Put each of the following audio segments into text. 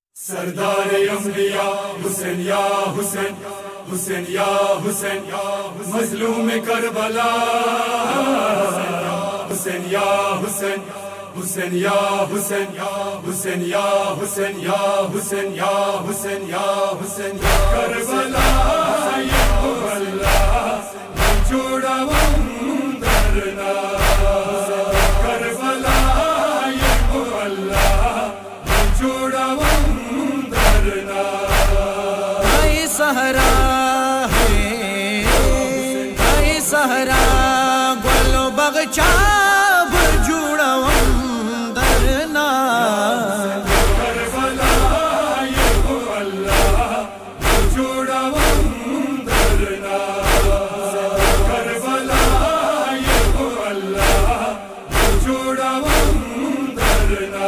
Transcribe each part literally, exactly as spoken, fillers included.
سردار انبیاء حسین یا حسین، حسین یا حسین، مظلوم کربلا حسین یا حسین، حسین یا حسین، حسین یا حسین، یا حسین یا حسین، یا حسین کربلا جوڑا درنا کربلا جوڑا درنا اے سہرا ہے اے سہرا گلو بغچا بجوڑا درنا کربلا اللہ جوڑا درنا کربلا اللہ جوڑا درنا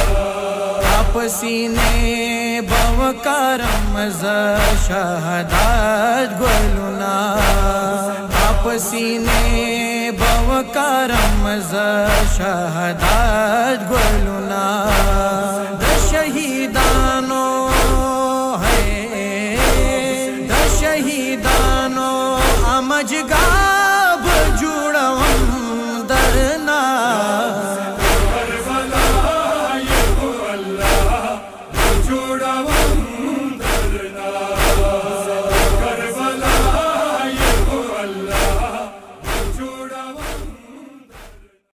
سینے بوکارم ز شہادت گلونا آپ سینے بوکارم ز شہادت گلونا د شہیدانو ہے د شہیدانو امجگا بجوڑم درنا جوڑا